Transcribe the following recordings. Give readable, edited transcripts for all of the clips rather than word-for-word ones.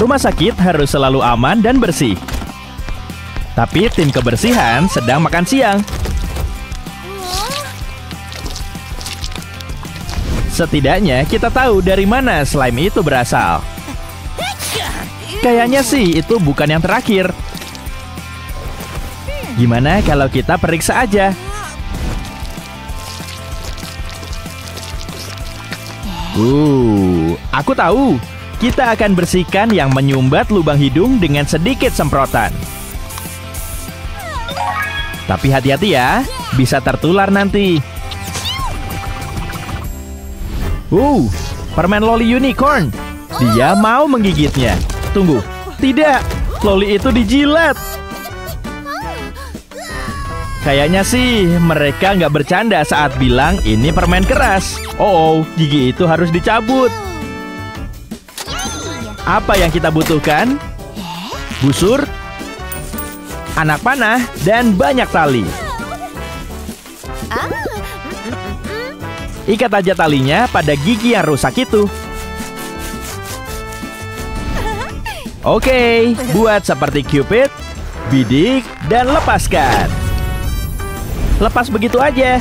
Rumah sakit harus selalu aman dan bersih. Tapi tim kebersihan sedang makan siang. Setidaknya kita tahu dari mana slime itu berasal. Kayaknya sih itu bukan yang terakhir. Gimana kalau kita periksa aja? Aku tahu. Kita akan bersihkan yang menyumbat lubang hidung dengan sedikit semprotan. Tapi hati-hati ya, bisa tertular nanti. Permen loli unicorn. Dia mau menggigitnya. Tunggu, tidak. Loli itu dijilat. Kayaknya sih mereka nggak bercanda saat bilang ini permen keras. Gigi itu harus dicabut. Apa yang kita butuhkan? Busur, anak panah, dan banyak tali. Ikat aja talinya pada gigi yang rusak itu. Oke, buat seperti Cupid, bidik, dan lepaskan. Lepas begitu aja.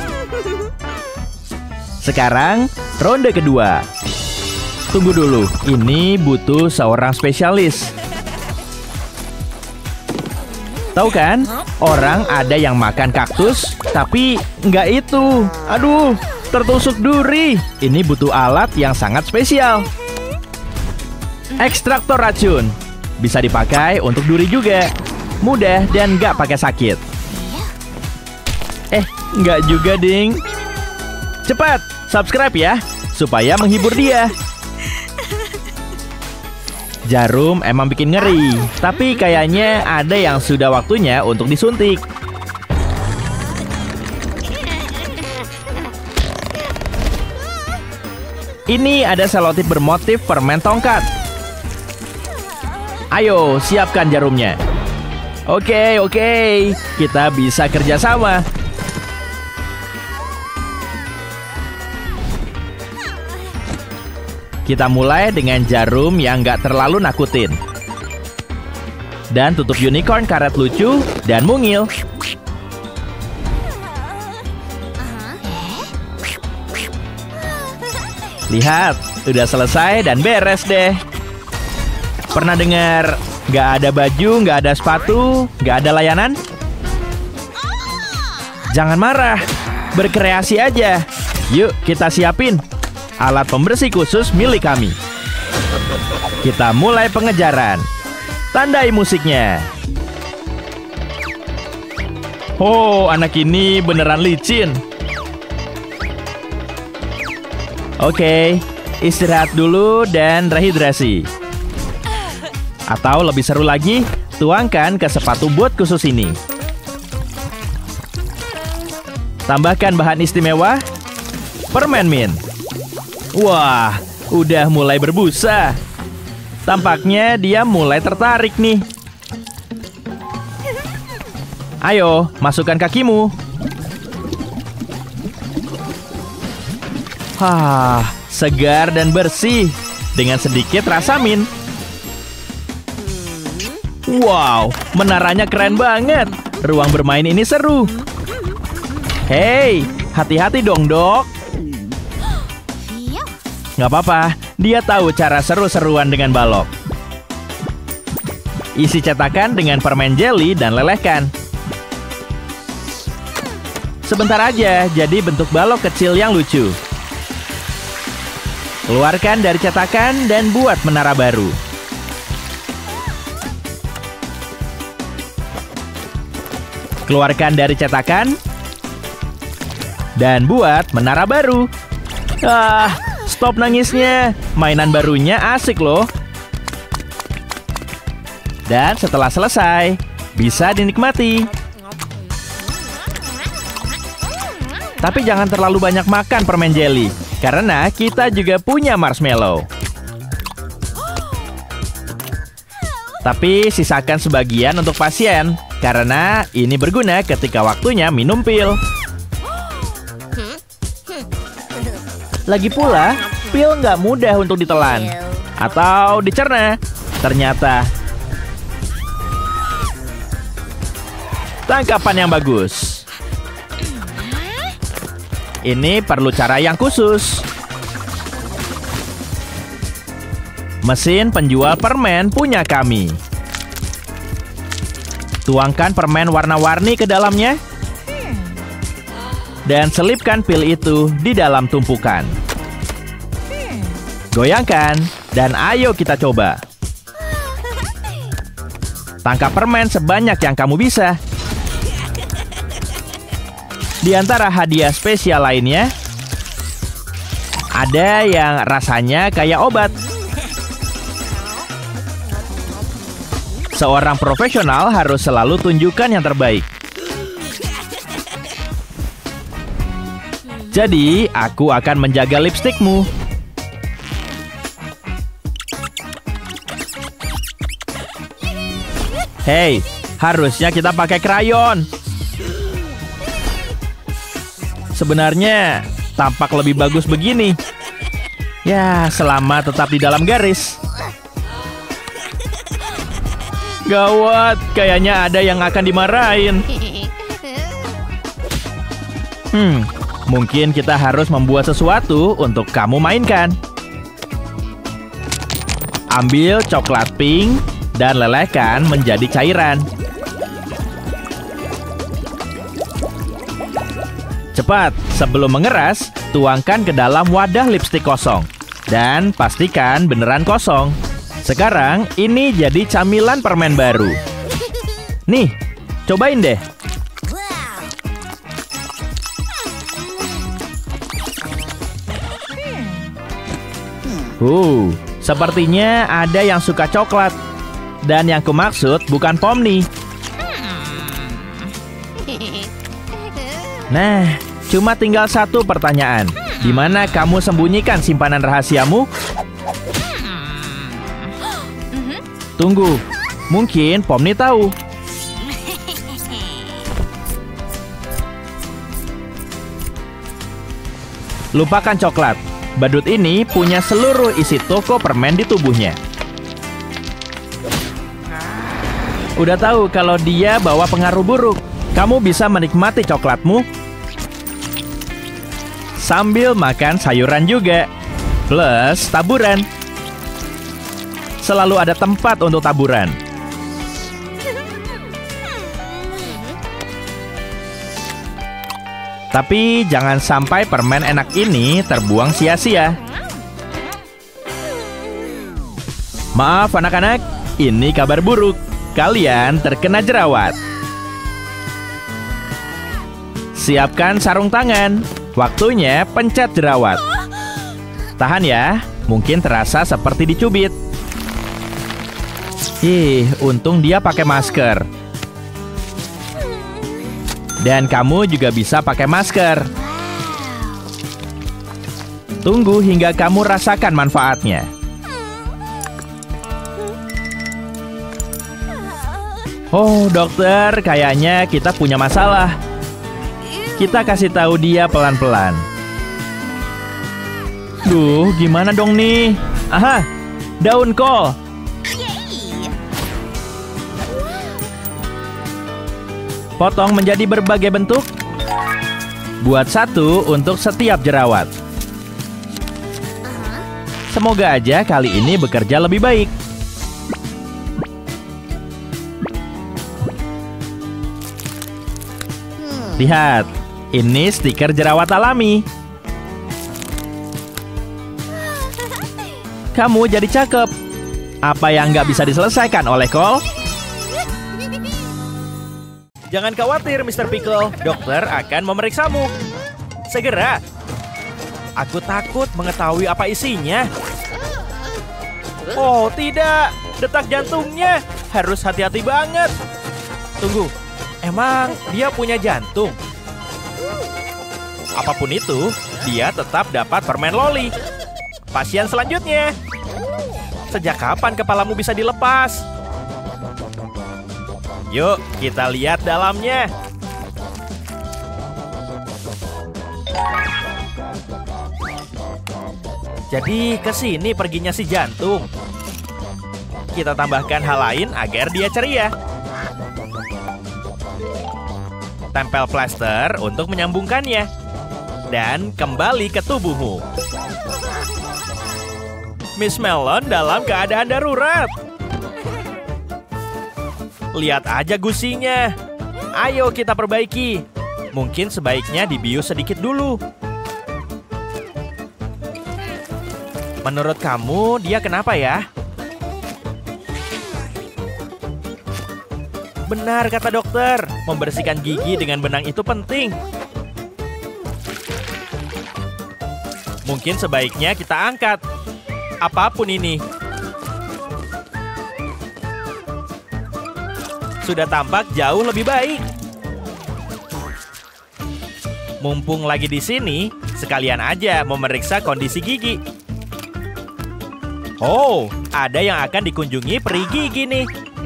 Sekarang, ronde kedua. Tunggu dulu, ini butuh seorang spesialis. Tahu kan, orang ada yang makan kaktus, tapi nggak itu. Aduh, tertusuk duri. Ini butuh alat yang sangat spesial. Ekstraktor racun. Bisa dipakai untuk duri juga. Mudah dan nggak pakai sakit. Nggak juga, ding. Cepat, subscribe ya, supaya menghibur dia. Jarum emang bikin ngeri, tapi kayaknya ada yang sudah waktunya untuk disuntik. Ini ada selotip bermotif permen tongkat. Ayo, siapkan jarumnya. Oke, kita bisa kerjasama. Kita mulai dengan jarum yang nggak terlalu nakutin. Dan tutup unicorn karet lucu dan mungil. Lihat, udah selesai dan beres deh. Pernah dengar nggak ada baju, nggak ada sepatu, nggak ada layanan? Jangan marah, berkreasi aja. Yuk kita siapin alat pembersih khusus milik kami. Kita mulai pengejaran. Tandai musiknya. Anak ini beneran licin. Oke, istirahat dulu dan rehidrasi. Atau lebih seru lagi, tuangkan ke sepatu bot khusus ini. Tambahkan bahan istimewa, permen mint. Wah, udah mulai berbusa. Tampaknya dia mulai tertarik nih. Ayo, masukkan kakimu. Segar dan bersih dengan sedikit rasa mint. Wow, menaranya keren banget. Ruang bermain ini seru. Hei, hati-hati dong, Dok. Nggak apa-apa, dia tahu cara seru-seruan dengan balok. Isi cetakan dengan permen jelly dan lelehkan. Sebentar aja, jadi bentuk balok kecil yang lucu. Keluarkan dari cetakan dan buat menara baru. Keluarkan dari cetakan dan buat menara baru. Stop nangisnya. Mainan barunya asik loh. Dan setelah selesai, bisa dinikmati. Tapi jangan terlalu banyak makan permen jelly, karena kita juga punya marshmallow. Tapi sisakan sebagian untuk pasien, karena ini berguna ketika waktunya minum pil. Lagi pula, pil nggak mudah untuk ditelan atau dicerna. ternyata. Tangkapan yang bagus. Ini perlu cara yang khusus. Mesin penjual permen punya kami. Tuangkan permen warna-warni ke dalamnya. Dan selipkan pil itu di dalam tumpukan. Goyangkan, dan ayo kita coba. Tangkap permen sebanyak yang kamu bisa. Di antara hadiah spesial lainnya, ada yang rasanya kayak obat. Seorang profesional harus selalu tunjukkan yang terbaik. Jadi, aku akan menjaga lipstikmu. Hei, harusnya kita pakai krayon. Sebenarnya, tampak lebih bagus begini. Ya, selama tetap di dalam garis. Gawat, kayaknya ada yang akan dimarahin. Mungkin kita harus membuat sesuatu untuk kamu mainkan. Ambil coklat pink dan lelehkan menjadi cairan. Cepat, sebelum mengeras, tuangkan ke dalam wadah lipstik kosong. Dan pastikan beneran kosong. Sekarang, ini jadi camilan permen baru. Nih, cobain deh. Sepertinya ada yang suka coklat. Dan yang kumaksud bukan Pomni. Nah, cuma tinggal satu pertanyaan. Di mana kamu sembunyikan simpanan rahasiamu? Tunggu, mungkin Pomni tahu. Lupakan coklat. Badut ini punya seluruh isi toko permen di tubuhnya. Udah tahu kalau dia bawa pengaruh buruk. Kamu bisa menikmati coklatmu sambil makan sayuran juga. Plus taburan. Selalu ada tempat untuk taburan. Tapi jangan sampai permen enak ini terbuang sia-sia. Maaf anak-anak, ini kabar buruk. Kalian terkena jerawat. Siapkan sarung tangan. Waktunya pencet jerawat. Tahan ya, mungkin terasa seperti dicubit. Untung dia pakai masker. Dan kamu juga bisa pakai masker. Tunggu hingga kamu rasakan manfaatnya. Oh, dokter, kayaknya kita punya masalah. Kita kasih tahu dia pelan-pelan. Duh, gimana dong nih? Aha, daun kol. Potong menjadi berbagai bentuk. Buat satu untuk setiap jerawat. Semoga aja kali ini bekerja lebih baik. Lihat, ini stiker jerawat alami. Kamu jadi cakep. Apa yang nggak bisa diselesaikan oleh kol? Jangan khawatir, Mr. Pickle. Dokter akan memeriksamu. Segera. Aku takut mengetahui apa isinya. Oh, tidak. Detak jantungnya. Harus hati-hati banget. Tunggu. Emang dia punya jantung? Apapun itu, dia tetap dapat permen loli. Pasien selanjutnya. Sejak kapan kepalamu bisa dilepas? Yuk, kita lihat dalamnya. Jadi ke sini perginya si jantung. kita tambahkan hal lain agar dia ceria. Tempel plester untuk menyambungkannya. Dan kembali ke tubuhmu. Miss Melon dalam keadaan darurat. Lihat aja gusinya. Ayo kita perbaiki. Mungkin sebaiknya dibius sedikit dulu. Menurut kamu, dia kenapa ya? Benar kata dokter, membersihkan gigi dengan benang itu penting. Mungkin sebaiknya kita angkat. Apapun ini. Sudah tampak jauh lebih baik. Mumpung lagi di sini, sekalian aja memeriksa kondisi gigi. Oh, ada yang akan dikunjungi peri gigi nih.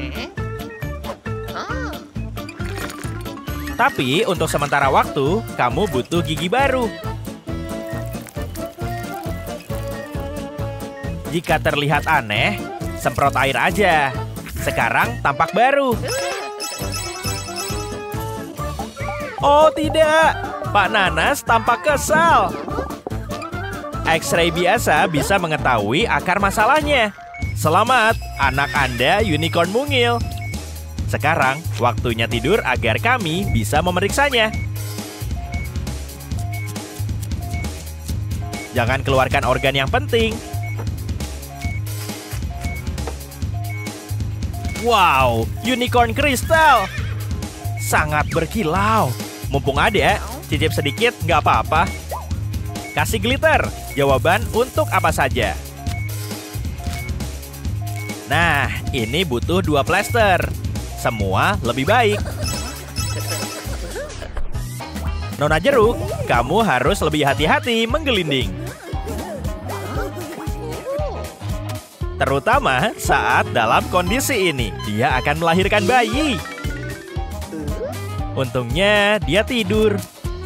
Tapi untuk sementara waktu, kamu butuh gigi baru. Jika terlihat aneh, semprot air aja. Sekarang tampak baru. Oh tidak, Pak Nanas tampak kesal. X-ray biasa bisa mengetahui akar masalahnya. Selamat, anak Anda unicorn mungil. Sekarang, waktunya tidur agar kami bisa memeriksanya. Jangan keluarkan organ yang penting. Wow, unicorn kristal. Sangat berkilau. Mumpung ada, cicip sedikit nggak apa-apa. Kasih glitter. Jawaban untuk apa saja. Nah, ini butuh 2 plester. Semua lebih baik. Nona Jeruk, kamu harus lebih hati-hati menggelinding. Terutama saat dalam kondisi ini, dia akan melahirkan bayi. Untungnya dia tidur.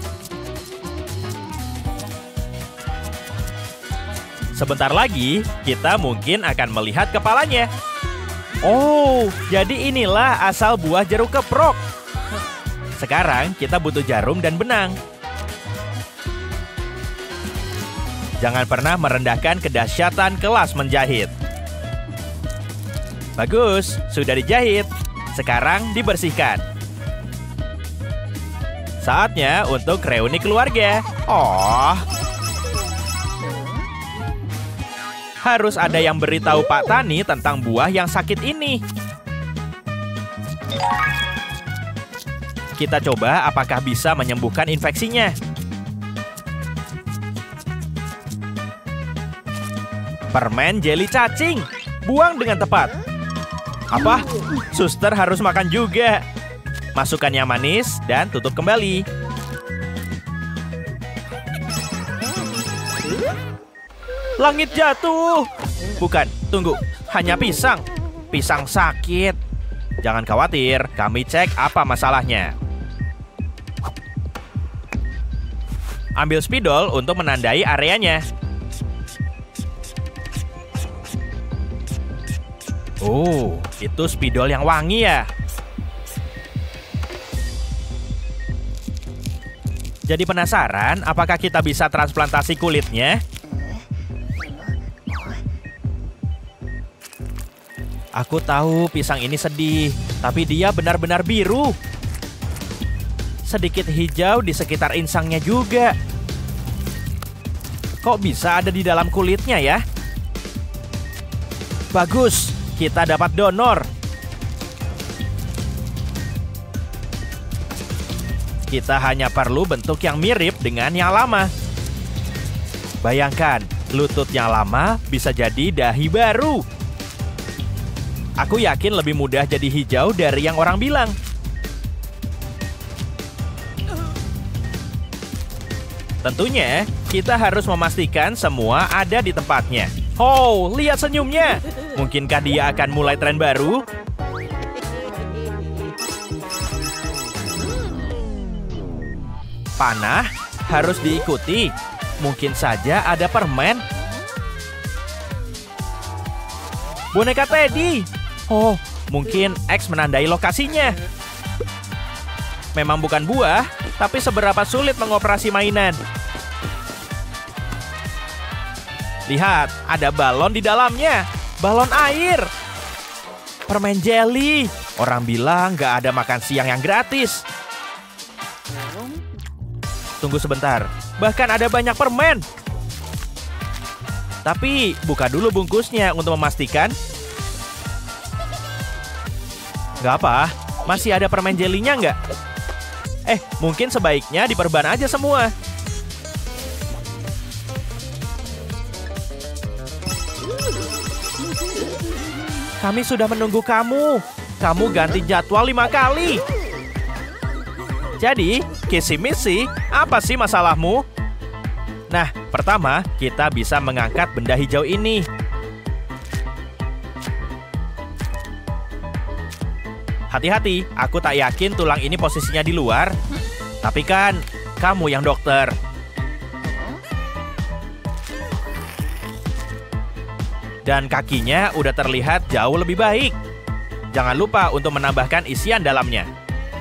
Sebentar lagi, kita mungkin akan melihat kepalanya. Oh, jadi inilah asal buah jeruk keprok. Sekarang kita butuh jarum dan benang. Jangan pernah merendahkan kedahsyatan kelas menjahit. Bagus, sudah dijahit. Sekarang dibersihkan. Saatnya untuk reuni keluarga. Oh. Harus ada yang beritahu Pak Tani tentang buah yang sakit ini. Kita coba apakah bisa menyembuhkan infeksinya. Permen jeli cacing. Buang dengan tepat. Apa? Suster harus makan juga. Masukkan yang manis dan tutup kembali. Langit jatuh. Bukan, tunggu. Hanya pisang. Pisang sakit. Jangan khawatir, kami cek apa masalahnya. Ambil spidol untuk menandai areanya. Oh, itu spidol yang wangi ya. Jadi penasaran, apakah kita bisa transplantasi kulitnya? Aku tahu pisang ini sedih, tapi dia benar-benar biru. Sedikit hijau di sekitar insangnya juga. Kok bisa ada di dalam kulitnya ya? Bagus, kita dapat donor. Kita hanya perlu bentuk yang mirip dengan yang lama. Bayangkan, lutut yang lama bisa jadi dahi baru. Aku yakin lebih mudah jadi hijau dari yang orang bilang. Tentunya, kita harus memastikan semua ada di tempatnya. Oh, lihat senyumnya. Mungkinkah dia akan mulai tren baru? Panah harus diikuti. Mungkin saja ada permen. Boneka Teddy. Oh, mungkin X menandai lokasinya. Memang bukan buah, tapi seberapa sulit mengoperasi mainan. Lihat, ada balon di dalamnya. Balon air. Permen jelly. Orang bilang nggak ada makan siang yang gratis. Tunggu sebentar. Bahkan ada banyak permen. Tapi buka dulu bungkusnya untuk memastikan. Nggak apa, masih ada permen jelinya nggak? Mungkin sebaiknya diperban aja semua. Kami sudah menunggu kamu. Kamu ganti jadwal 5 kali. Jadi, kisi-misi, apa sih masalahmu? Nah, pertama, kita bisa mengangkat benda hijau ini. Hati-hati, aku tak yakin tulang ini posisinya di luar. Tapi kan, kamu yang dokter. Dan kakinya udah terlihat jauh lebih baik. Jangan lupa untuk menambahkan isian dalamnya.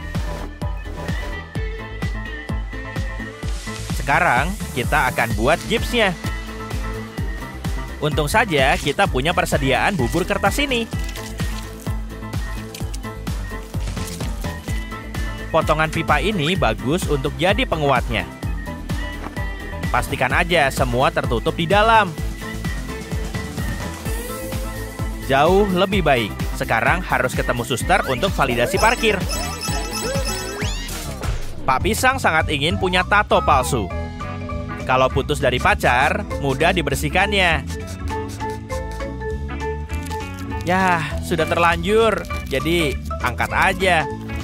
Sekarang, kita akan buat gipsnya. Untung saja kita punya persediaan bubur kertas ini. Potongan pipa ini bagus untuk jadi penguatnya. Pastikan aja semua tertutup di dalam. Jauh lebih baik. Sekarang harus ketemu suster untuk validasi parkir. Pak Pisang sangat ingin punya tato palsu. Kalau putus dari pacar, mudah dibersihkannya. Yah, sudah terlanjur. Jadi, angkat aja.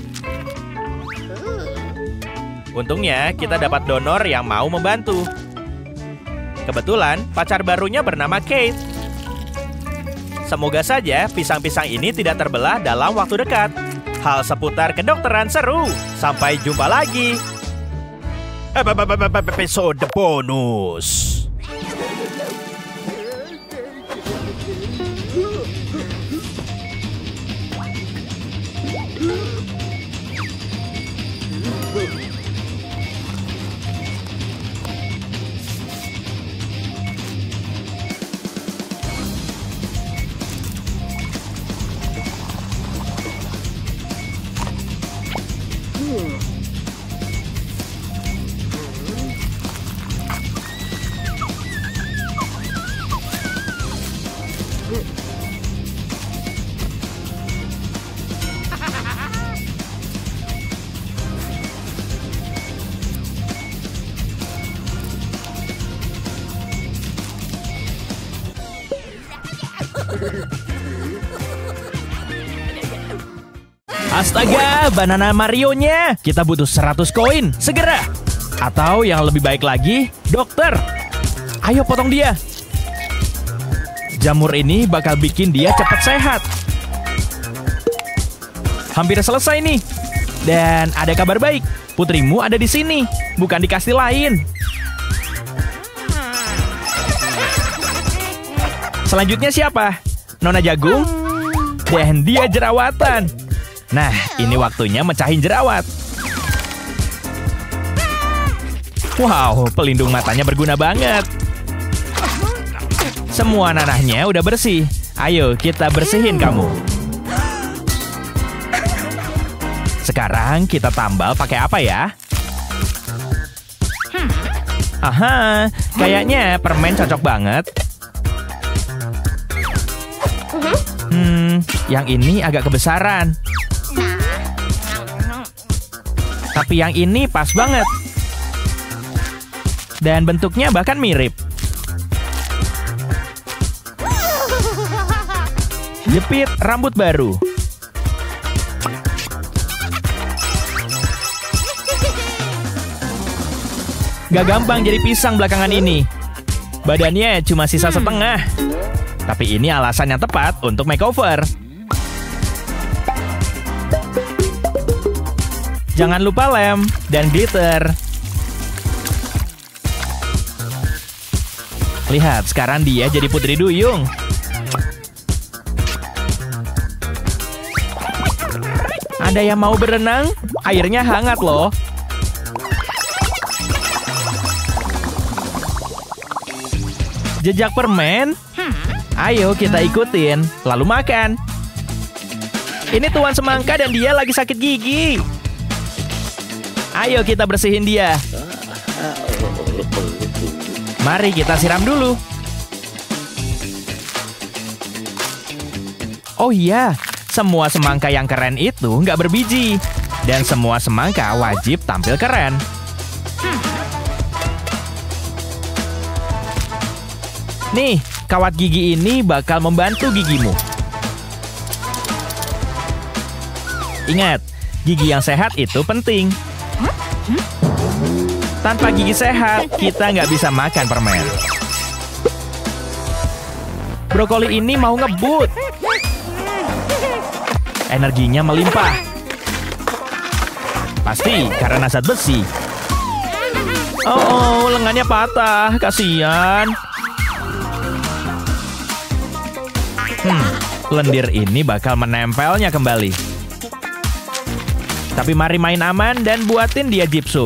Untungnya, kita dapat donor yang mau membantu. Kebetulan, pacar barunya bernama Kate. Semoga saja pisang-pisang ini tidak terbelah dalam waktu dekat. Hal seputar kedokteran seru. Sampai jumpa lagi. Episode bonus. Astaga, banana Mario-nya. Kita butuh 100 koin, segera. Atau yang lebih baik lagi, dokter. Ayo potong dia. Jamur ini bakal bikin dia cepat sehat. Hampir selesai nih. Dan ada kabar baik. Putrimu ada di sini, bukan di kastil lain. Selanjutnya siapa? Nona Jagung? Dan dia jerawatan. Nah, ini waktunya mecahin jerawat. Wow, pelindung matanya berguna banget. Semua nanahnya udah bersih. Ayo, kita bersihin kamu. Sekarang kita tambal pakai apa ya? Aha, kayaknya permen cocok banget. Yang ini agak kebesaran. Tapi yang ini pas banget. Dan bentuknya bahkan mirip. Jepit rambut baru. Gak gampang jadi pisang belakangan ini. Badannya cuma sisa setengah. Tapi ini alasan yang tepat untuk makeover. Jangan lupa lem dan glitter. Lihat, sekarang dia jadi putri duyung. Ada yang mau berenang? Airnya hangat loh. Jejak permen? Ayo kita ikutin, lalu makan. Ini Tuan Semangka dan dia lagi sakit gigi. Ayo kita bersihin dia. Mari kita siram dulu. Oh iya, semua semangka yang keren itu nggak berbiji. Dan semua semangka wajib tampil keren. Nih, kawat gigi ini bakal membantu gigimu. Ingat, gigi yang sehat itu penting. Tanpa gigi sehat, kita nggak bisa makan permen. Brokoli ini mau ngebut. Energinya melimpah. Pasti karena zat besi. Oh, lengannya patah. Kasian. Lendir ini bakal menempelnya kembali. Tapi mari main aman dan buatin dia gypsum.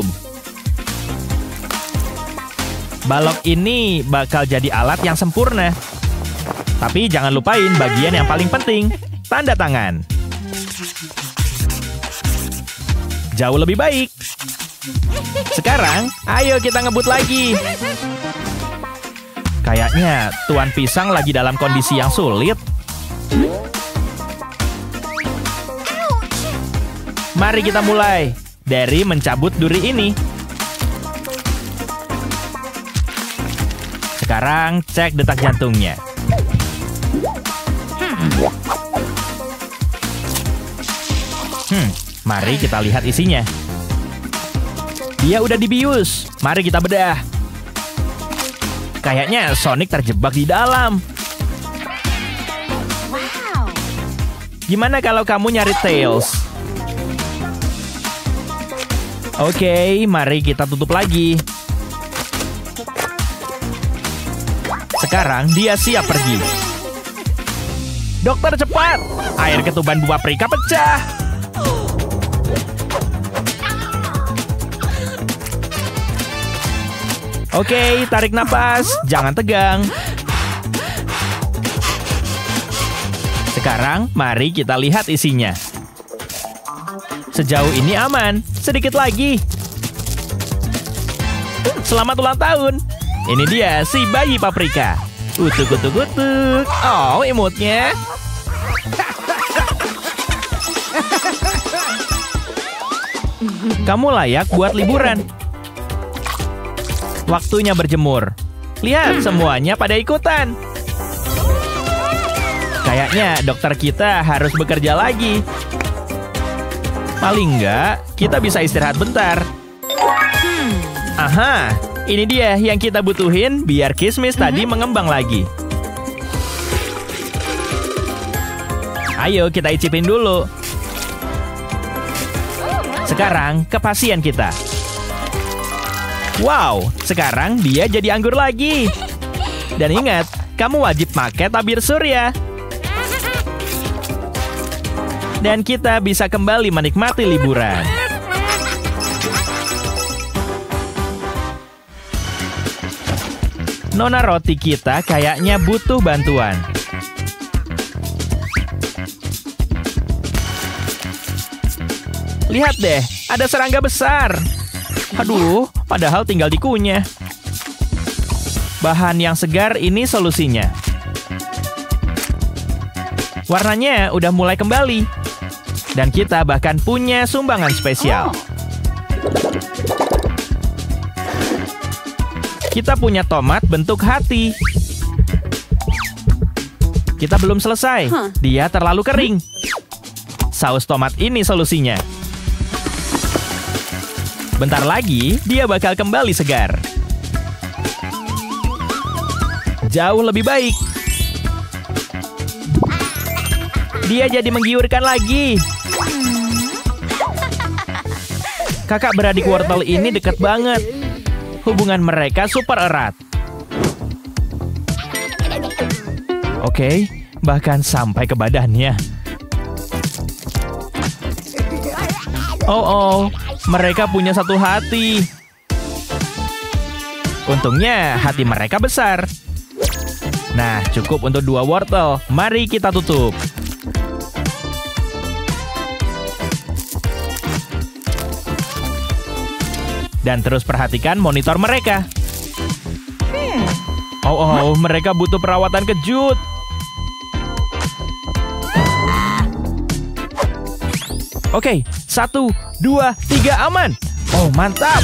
Balok ini bakal jadi alat yang sempurna. Tapi jangan lupain bagian yang paling penting, tanda tangan. Jauh lebih baik. Sekarang, ayo kita ngebut lagi. Kayaknya Tuan Pisang lagi dalam kondisi yang sulit. Mari kita mulai dari mencabut duri ini. Sekarang cek detak jantungnya. Mari kita lihat isinya. Dia udah dibius. Mari kita bedah. Kayaknya Sonic terjebak di dalam. Gimana kalau kamu nyari Tails? Oke, mari kita tutup lagi. Sekarang dia siap pergi. Dokter cepat! Air ketuban Bu Paprika pecah. Oke, tarik napas. Jangan tegang. Sekarang, mari kita lihat isinya. Sejauh ini aman. Sedikit lagi. Selamat ulang tahun. Ini dia si bayi Paprika. Utuk-utuk-utuk. Oh, imutnya. Kamu layak buat liburan. Waktunya berjemur. Lihat, semuanya pada ikutan. Kayaknya dokter kita harus bekerja lagi. Paling enggak, kita bisa istirahat bentar. Aha, ini dia yang kita butuhin biar kismis tadi mengembang lagi. Ayo kita icipin dulu. Sekarang ke pasien kita. Wow, sekarang dia jadi anggur lagi. Dan ingat, kamu wajib pakai tabir surya. Dan kita bisa kembali menikmati liburan. Nona roti kita kayaknya butuh bantuan. Lihat deh, ada serangga besar. Aduh, padahal tinggal dikunyah. Bahan yang segar ini solusinya. Warnanya udah mulai kembali. Dan kita bahkan punya sumbangan spesial. Kita punya tomat bentuk hati. Kita belum selesai. Dia terlalu kering. Saus tomat ini solusinya. Bentar lagi, dia bakal kembali segar. Jauh lebih baik. Dia jadi menggiurkan lagi. Kakak beradik wortel ini dekat banget. Hubungan mereka super erat. Oke, bahkan sampai ke badannya. Oh, mereka punya satu hati. Untungnya hati mereka besar. Nah, cukup untuk 2 wortel. Mari kita tutup. Dan terus perhatikan monitor mereka. Oh, mereka butuh perawatan kejut. Oke, 1, 2, 3, aman. Oh, mantap.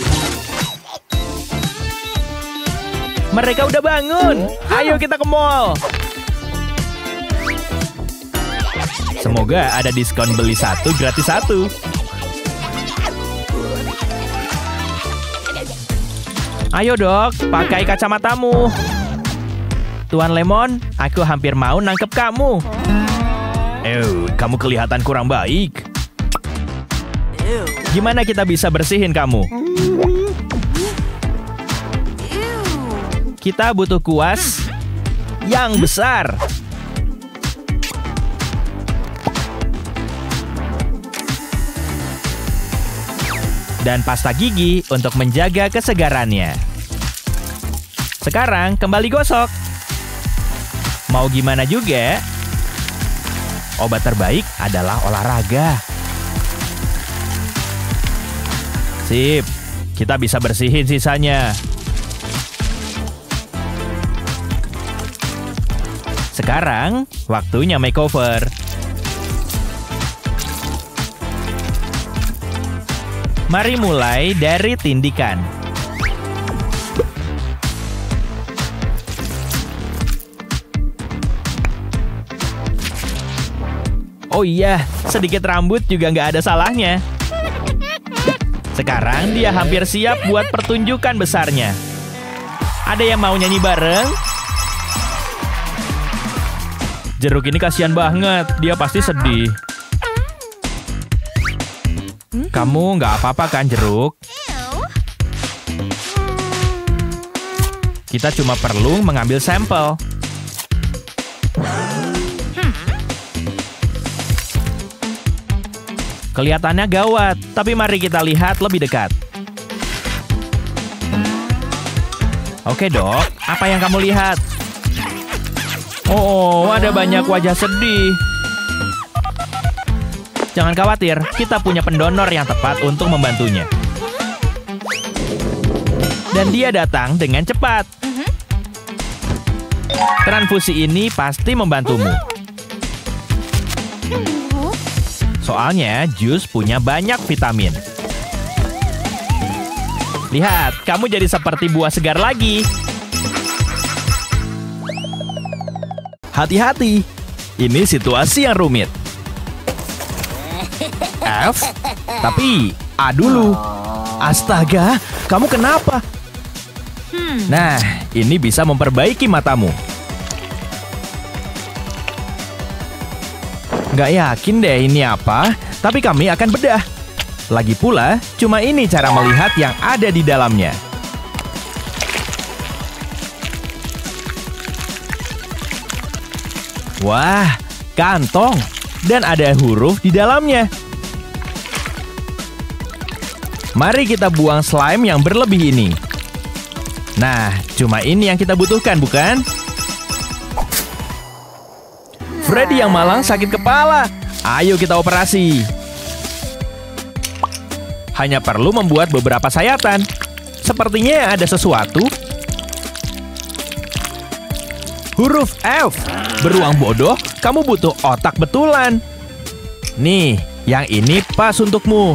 Mereka udah bangun. Ayo kita ke mall. Semoga ada diskon beli 1 gratis 1. Ayo dok, pakai kacamatamu. Tuan Lemon, aku hampir mau nangkep kamu. Kamu kelihatan kurang baik. Gimana kita bisa bersihin kamu? Kita butuh kuas yang besar. Dan pasta gigi untuk menjaga kesegarannya. Sekarang kembali gosok. Mau gimana juga, obat terbaik adalah olahraga. Sip, kita bisa bersihin sisanya. Sekarang, waktunya makeover. Mari mulai dari tindikan. Oh iya, sedikit rambut juga nggak ada salahnya. Sekarang dia hampir siap buat pertunjukan besarnya. Ada yang mau nyanyi bareng? Jeruk ini kasihan banget, dia pasti sedih. Kamu nggak apa-apa kan, Jeruk? Kita cuma perlu mengambil sampel. Kelihatannya gawat, tapi mari kita lihat lebih dekat. Oke dok, apa yang kamu lihat? Oh, ada banyak wajah sedih. Jangan khawatir, kita punya pendonor yang tepat untuk membantunya. Dan dia datang dengan cepat. Transfusi ini pasti membantumu. Soalnya jus punya banyak vitamin. Lihat, kamu jadi seperti buah segar lagi. Hati-hati, ini situasi yang rumit. F, tapi A dulu. Astaga, kamu kenapa? Nah, ini bisa memperbaiki matamu. Nggak yakin deh ini apa, tapi kami akan bedah. Lagi pula, cuma ini cara melihat yang ada di dalamnya. Wah, kantong. Dan ada huruf di dalamnya. Mari kita buang slime yang berlebih ini. Nah, cuma ini yang kita butuhkan, bukan? Freddy yang malang sakit kepala. Ayo kita operasi. Hanya perlu membuat beberapa sayatan. Sepertinya ada sesuatu. Huruf F. Beruang bodoh, kamu butuh otak betulan. Nih, yang ini pas untukmu.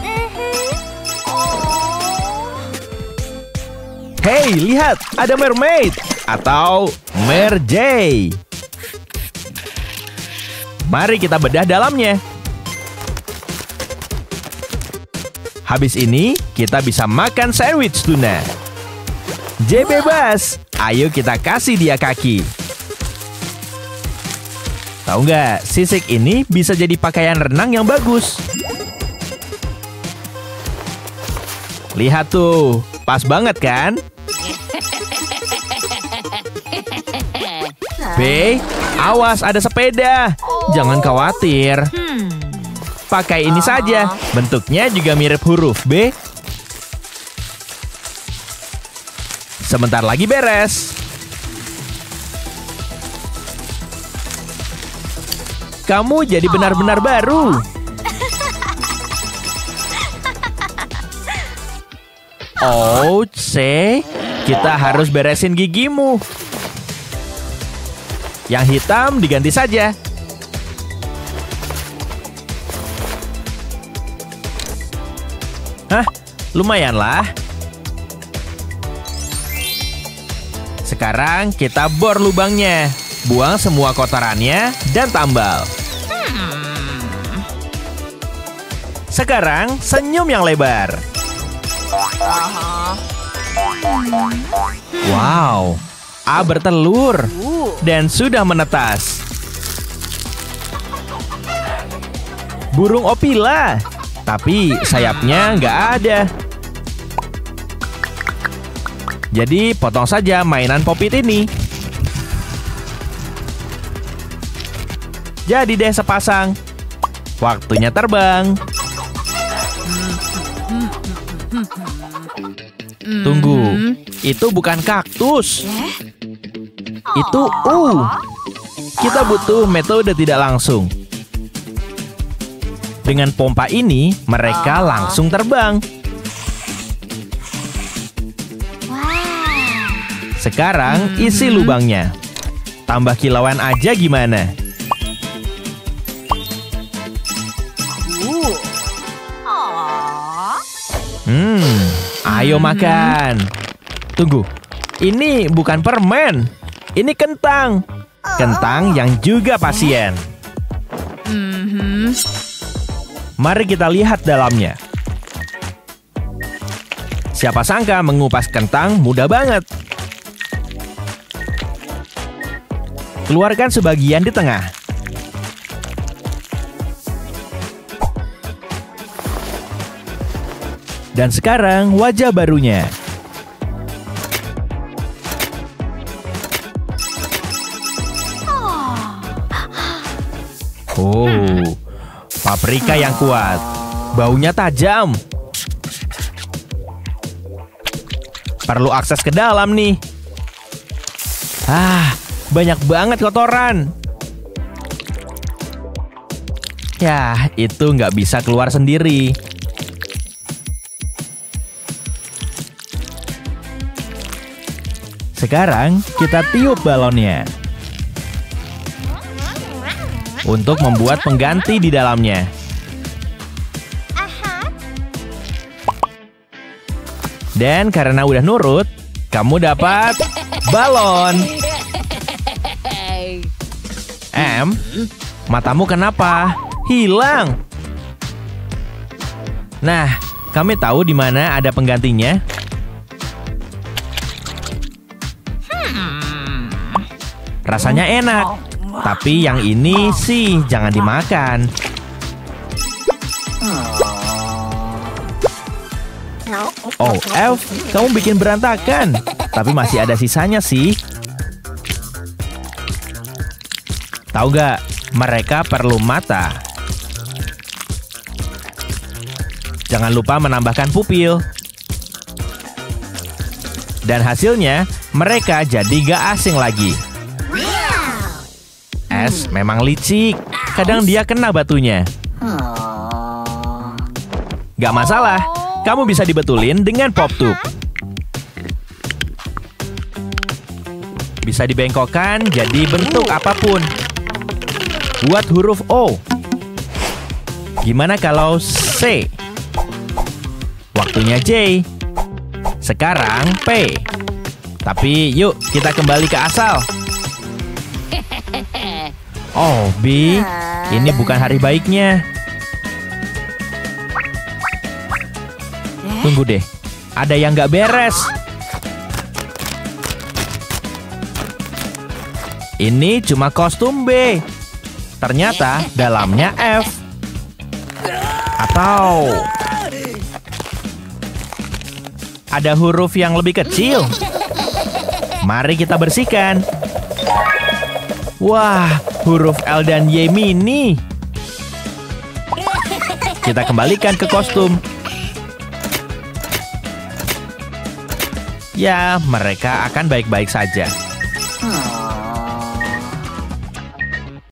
Hey, lihat, ada mermaid atau merjay. Mari kita bedah dalamnya. Habis ini, kita bisa makan sandwich tuna. J bebas, ayo kita kasih dia kaki. Tahu nggak, sisik ini bisa jadi pakaian renang yang bagus. Lihat tuh, pas banget kan? B, awas ada sepeda. Jangan khawatir. Pakai ini saja. Bentuknya juga mirip huruf B. Sebentar lagi beres. Kamu jadi benar-benar baru. Oh, C. Kita harus beresin gigimu. Yang hitam diganti saja. Hah, lumayanlah. Sekarang kita bor lubangnya. Buang semua kotorannya dan tambal. Sekarang senyum yang lebar. Wow, A bertelur dan sudah menetas. Burung opila, tapi sayapnya nggak ada. Jadi potong saja mainan Pop-It ini. Jadi deh sepasang. Waktunya terbang. Tunggu, itu bukan kaktus. Itu U. Kita butuh metode tidak langsung. Dengan pompa ini, mereka langsung terbang. Sekarang isi lubangnya. Tambah kilauan aja gimana? Ayo makan. Tunggu, ini bukan permen. Ini kentang. Kentang yang juga pasien. Mari kita lihat dalamnya. Siapa sangka mengupas kentang mudah banget. Keluarkan sebagian di tengah. Dan sekarang wajah barunya. Oh, paprika yang kuat. Baunya tajam. Perlu akses ke dalam nih. Banyak banget kotoran. Ya, itu nggak bisa keluar sendiri. Sekarang kita tiup balonnya untuk membuat pengganti di dalamnya. Dan karena udah nurut, kamu dapat balon. M, matamu kenapa? Hilang. Nah, kami tahu di mana ada penggantinya. Rasanya enak, tapi yang ini sih jangan dimakan. Oh, Elf, kamu bikin berantakan. Tapi masih ada sisanya sih. Tahu nggak, mereka perlu mata. Jangan lupa menambahkan pupil. Dan hasilnya, mereka jadi gak asing lagi. S memang licik, kadang dia kena batunya. Gak masalah, kamu bisa dibetulin dengan pop tube. Bisa dibengkokkan jadi bentuk apapun. Buat huruf O. Gimana kalau C? Waktunya J. Sekarang P. Tapi yuk kita kembali ke asal. Oh, B. Ini bukan hari baiknya. Tunggu deh, ada yang nggak beres. Ini cuma kostum B. Ternyata dalamnya F. Atau ada huruf yang lebih kecil. Mari kita bersihkan. Wah, huruf L dan Y mini. Kita kembalikan ke kostum. Ya, mereka akan baik-baik saja.